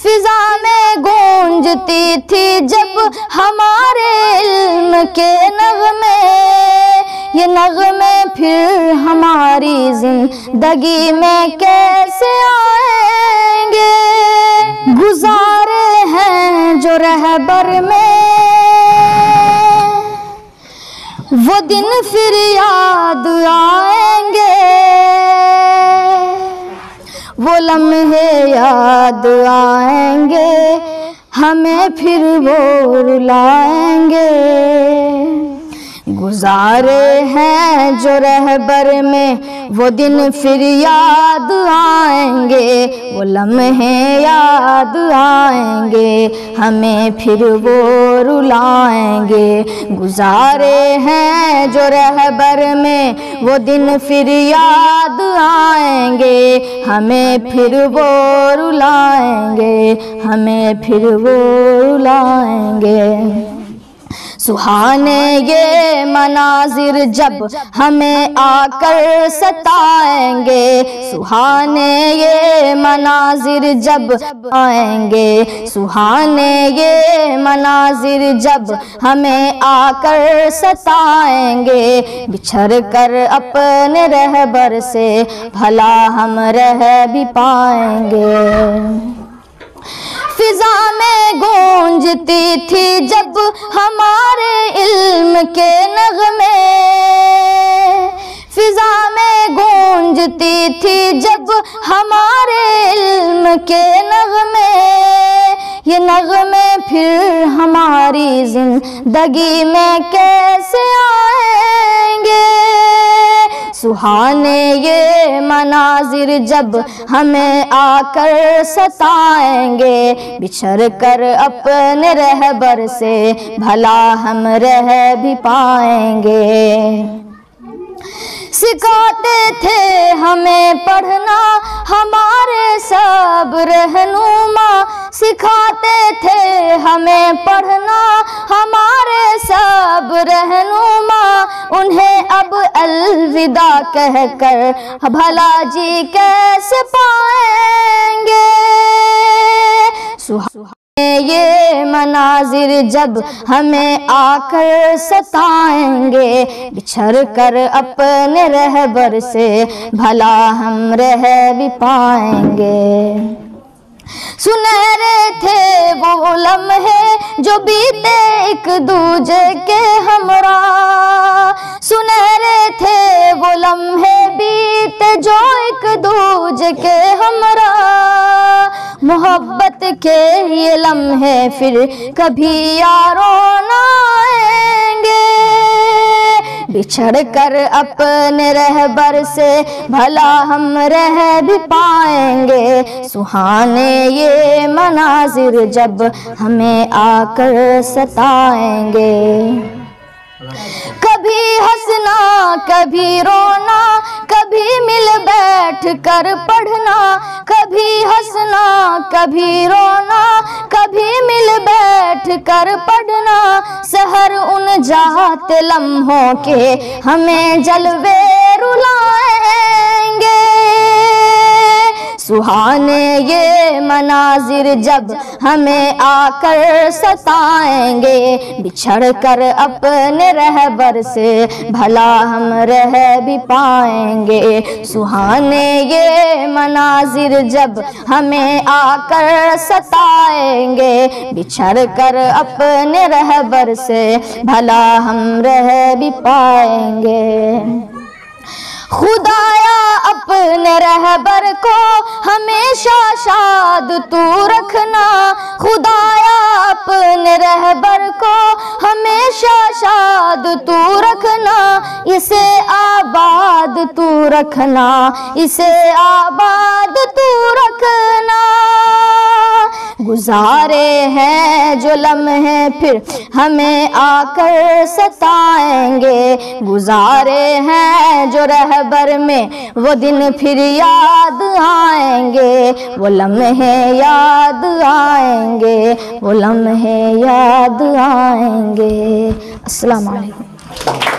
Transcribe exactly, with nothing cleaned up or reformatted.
फिजा में गूंजती थी जब हमारे इल्म के नगमे, ये नगमे फिर हमारी जिंदगी में कैसे आएंगे। गुजारे हैं जो रहबर में वो दिन फिर याद आएंगे, वो लम्हे याद आएंगे, हमें फिर वो रुलाएंगे। गुजारे हैं जो रहबर में वो दिन फिर याद आएंगे, वो लम्हे याद आएंगे, हमें फिर वो रुलाएंगे। गुजारे हैं जो रहबर में वो दिन फिर याद आएंगे, हमें फिर वो रुलाएंगे, हमें फिर वो रुलाएंगे। सुहाने ये मनाजिर जब हमें आकर सताएंगे, सुहाने ये मनाजिर जब आएंगे, सुहाने ये मनाजिर जब हमें आकर सताएंगे। बिछड़ कर अपने रहबर से भला हम रह भी पाएंगे। फिजा में गूंजती थी जब हमारे इल्म के नगमे, फिजा में गूंजती थी जब हमारे इल्म के नगमे, ये नगमे फिर हमारी जिंदगी में कैसे आएंगे। सुहाने ये मनाजिर जब हमें आकर सताएंगे, बिछड़ कर अपने रहबर से भला हम रह भी पाएंगे। सिखाते थे हमें पढ़ना हमारे सब रहनुमा, सिखाते थे हमें पढ़ना हमारे सब रहनुमा। उन्हें अब अलविदा कहकर भला जी कैसे पाएंगे। सुहा ये मनाजिर जब हमें आकर सताएंगे, बिछड़ कर अपने रहबर से भला हम रह भी पाएंगे। सुनहरे थे वो लम्हे जो बीते एक दूजे के हमरा, सुनहरे थे वो लम्हे बीते जो एक दूजे के हमरा। मोहब्बत के ये लम्हे फिर कभी यारों न आएंगे। बिछड़ कर अपने रहबर से भला हम रह भी पाएंगे। सुहाने ये मनाजिर जब हमें आकर सताएंगे। कभी हंसना कभी रोना, कभी मिल बैठ कर पढ़ना, कभी हंसना कभी रोना, कभी मिल बैठ कर पढ़ना। सहर उन जाते लम्हों के हमें जलवे रुलाएंगे। सुहाने ये मनाजिर जब हमें आकर सताएंगे, बिछड़ कर अपने रहबर से भला हम रह भी पाएंगे। सुहाने ये मनाजिर जब हमें आकर सताएंगे, बिछड़ कर अपने रहबर से भला हम रह भी पाएंगे। खुदाया अपने रहबर को हमेशा शाद तू रखना, खुदाया अपने रहबर को हमेशा शाद तू रखना। इसे आबाद तू रखना, इसे आबाद तू रखना। गुजारे हैं जो लम्हे फिर हमें आकर सताएंगे, गुजारे हैं जो रहबर में वो दिन फिर याद आएंगे। वो लम्हे याद आएंगे, वो लम्हे याद आएंगे। अस्सलाम वालेकुम।